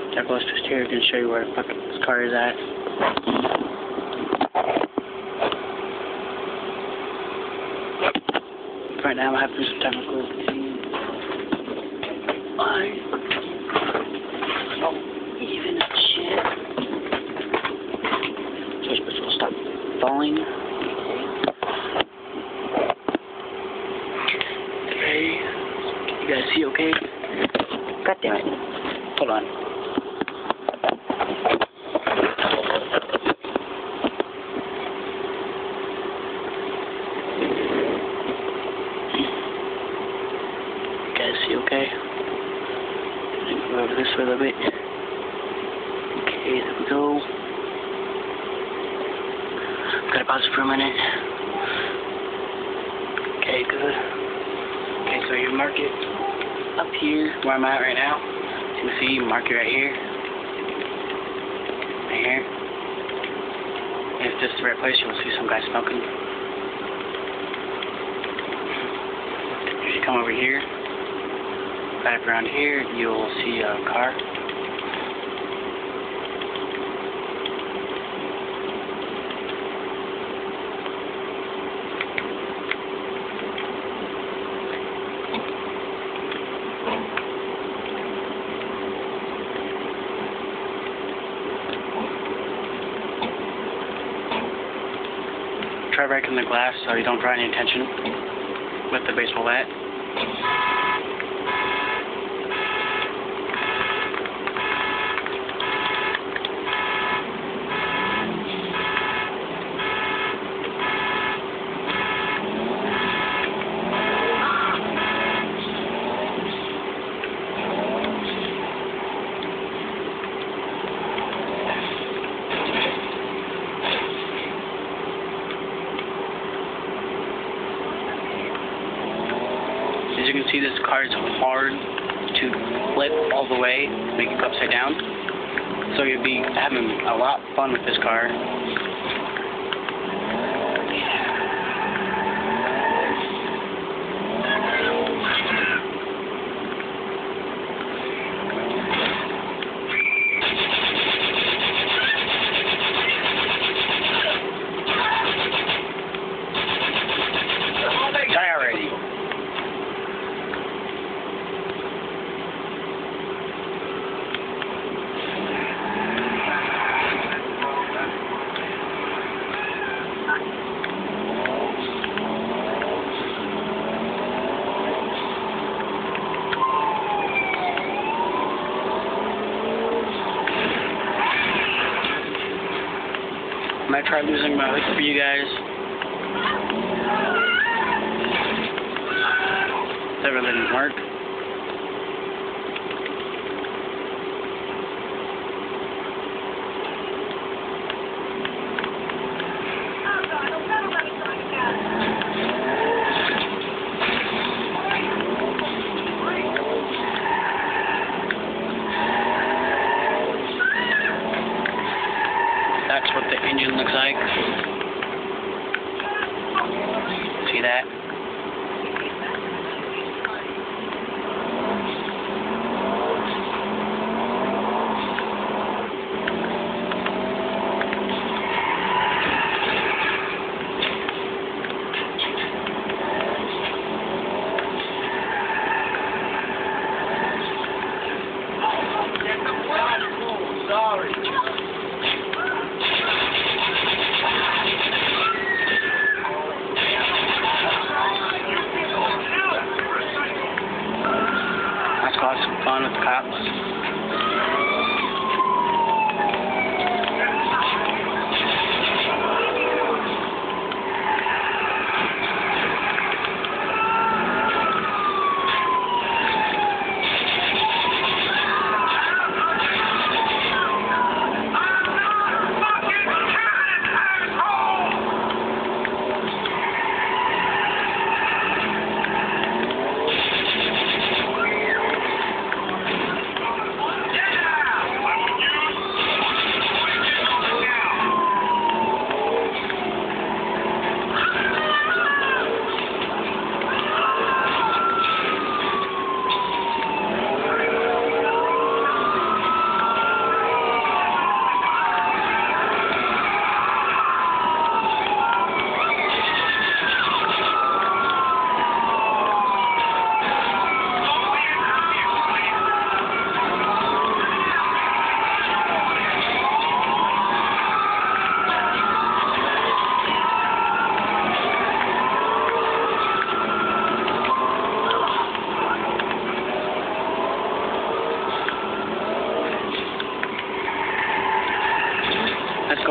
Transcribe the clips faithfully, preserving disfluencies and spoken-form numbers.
That goes just here. I can show you where the fuck this car is at. Right now, I'm having some technical issues. Why? Oh, even shit. So this bitch will stop falling. Okay. You guys see okay? God damn it. Hold on. You guys see okay? Go over this way a little bit. Okay, there we go. Gotta pause it for a minute. Okay, good. Okay, so you mark it up here where I'm at right now. So you see, mark it right here. Right here. If this is the right place, you'll see some guy smoking. If you come over here, back around here, you'll see a car. Try breaking the glass so you don't draw any attention with the baseball bat. As you can see, this car is hard to flip all the way, make it go upside down. So you'll be having a lot of fun with this car. Die already. I might try losing my hook for you guys. That really didn't work. That's what the engine looks like. See that? Sorry. Let's go have some fun with the cops.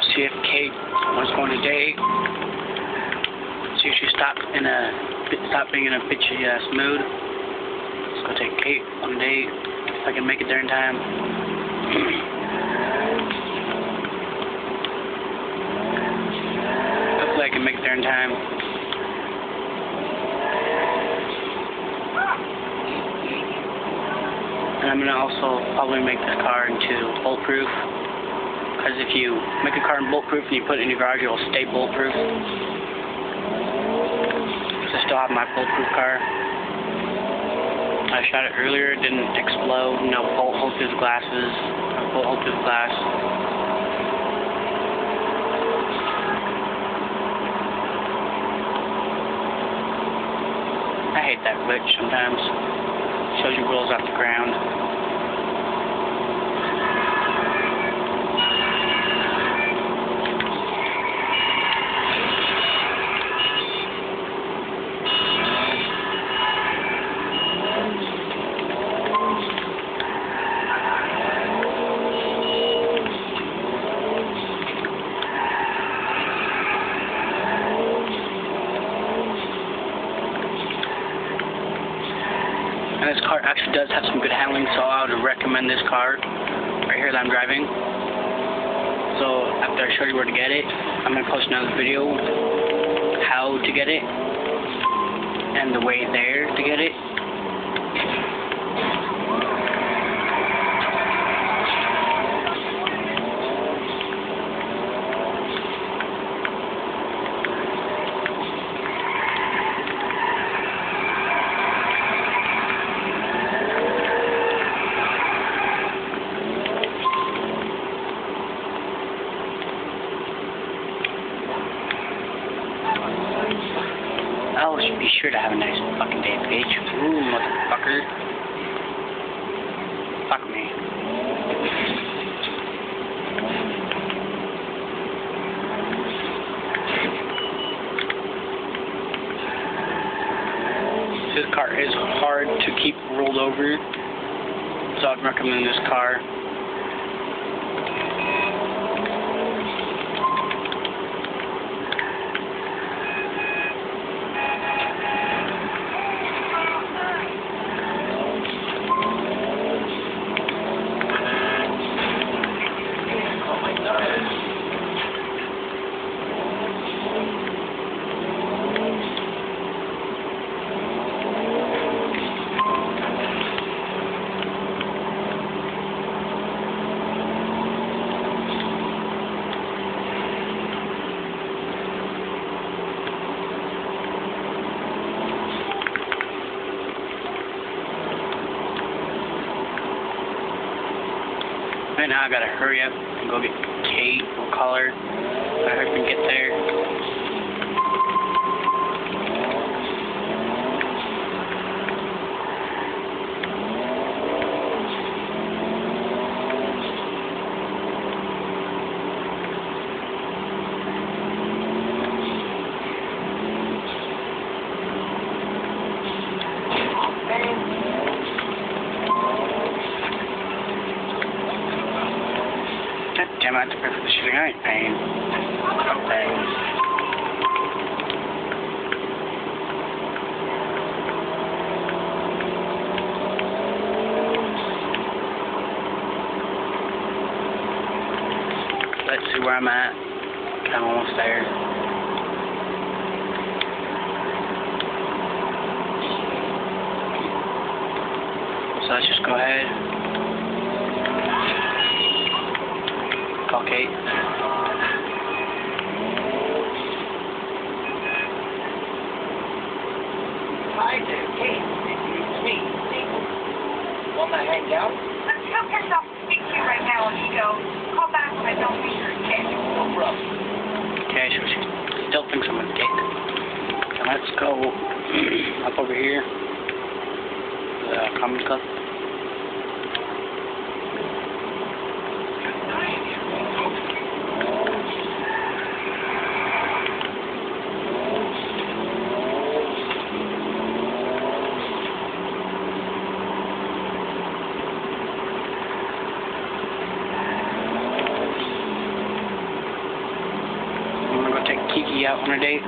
see if Kate wants to go on a date. See if she stopped in a stop being in a bitchy ass mood. Let's go take Kate on a date. If I can make it there in time. Hopefully I can make it there in time. And I'm gonna also probably make this car into bulletproof. Because if you make a car bulletproof and you put it in your garage, it'll stay bulletproof. So I still have my bulletproof car. I shot it earlier, it didn't explode, no bullet hole through the glasses, no bullet hole through the glass. I hate that glitch sometimes. Shows your wheels off the ground. And this car actually does have some good handling, so I would recommend this car right here that I'm driving. So after I show you where to get it, I'm going to post another video how to get it and the way there to get it. Oh, should be sure to have a nice fucking day, bitch. Ooh, motherfucker. Fuck me. This car is hard to keep rolled over, so I'd recommend this car. Right now I gotta hurry up and go get Kate. We'll call her. I hope we can get there. Damn, I have to pay for the shooting. I ain't paying. I'm paying. Let's see where I'm at. I'm almost there. So let's just go ahead. Call Kate. Hi there, Kate. It's me, Steve. Want to hang out? Let's go piss off to speak to you right now, Ego. Call back when I don't need your attention. No problem. Okay, so she still thinks I'm a dick. So let's go up over here. The Commons Club. be out on a date?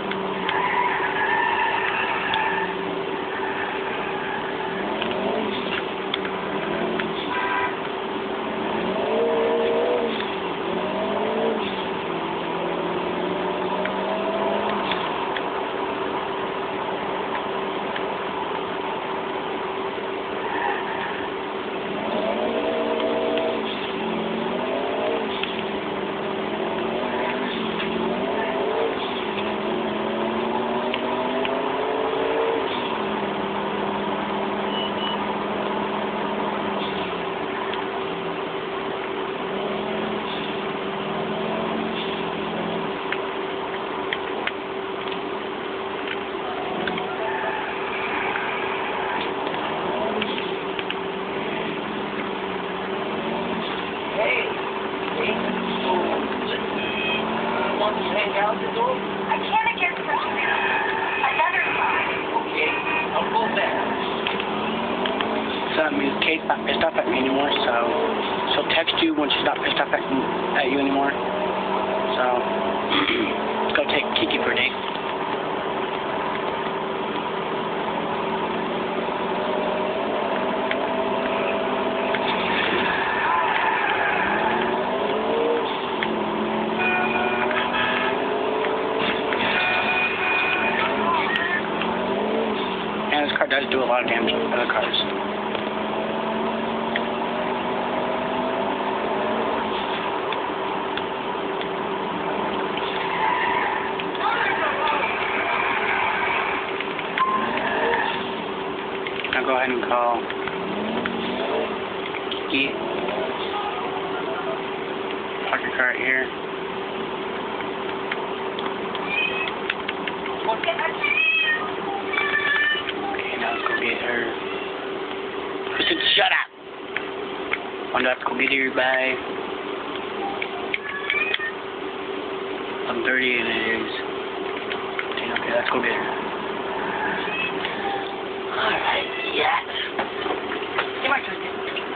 Out the door? I can't against the another side. Okay, I'll pull back. So that means Kate's not pissed off at me anymore, so she'll text you when she's not pissed off at, at you anymore. So, let's go take Kiki for a date. And this car does do a lot of damage to other cars. I'll go ahead and call Kiki. Park your car right here. Okay, now let's go get her. Kristen, shut up! When do I have to go get her by? eleven thirty and it is. Okay, let's go get her. Alright, yes. Come on, Kristen.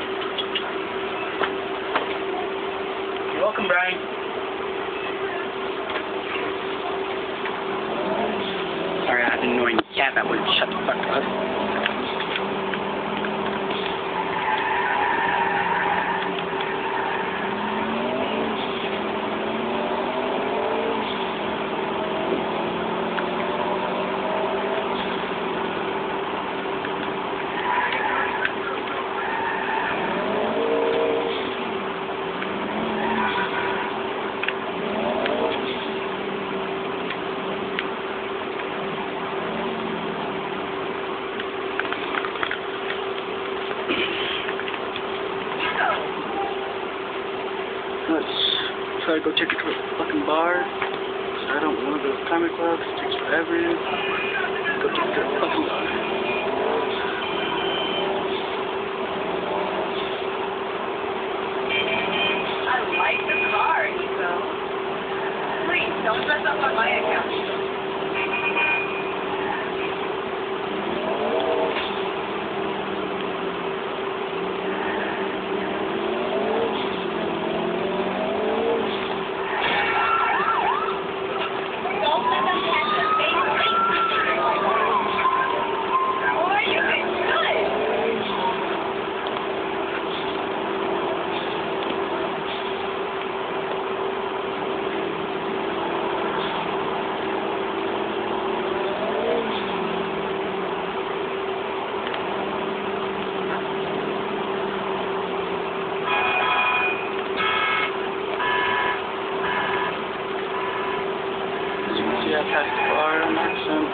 You're welcome, Brian. Sorry, I had an annoying cat that would shut the fuck up. Let's try to go take her to a fucking bar. So I don't want to go to the comic club. It takes forever. Go take her to a fucking bar. I like the car, Nico. Please, don't mess up on my account. Yeah, past the bar on that soon.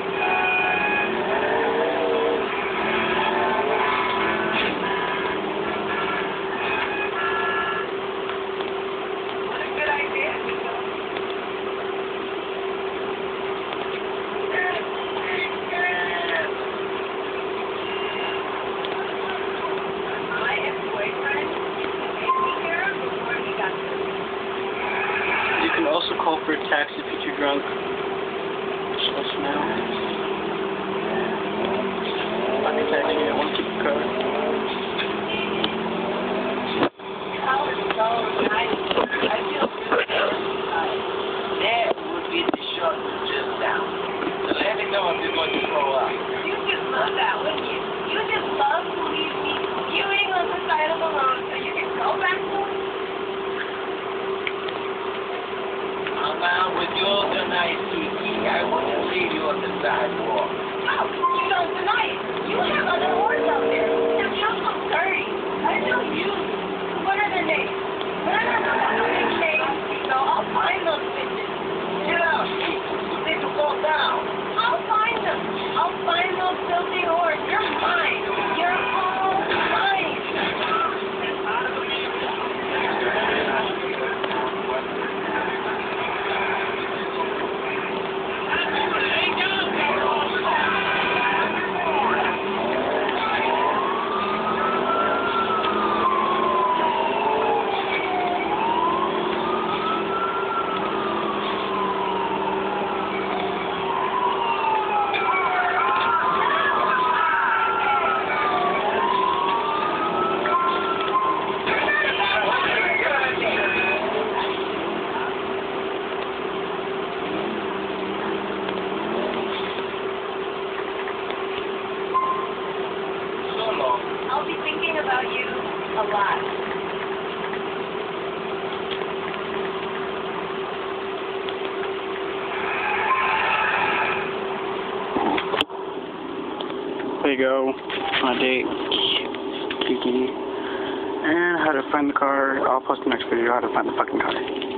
What a good idea, Nico. My ex-boyfriend made me here before he got this. You can also call for a taxi if you're too drunk. Just let us know. I can taxi you. I want to keep the car. That was so nice. I feel good. That would be the short sidewalk. Oh, you don't deny it. You have other horses out there. They're just so dirty. I know you. What are their names? But I don't know their names, so I'll find those bitches. Get out. They can fall down. I'll find them. I'll find those filthy whores. You're mine. You're all mine. I'll be thinking about you a lot. There you go. My date. Kiki. And how to find the car. I'll post the next video how to find the fucking car.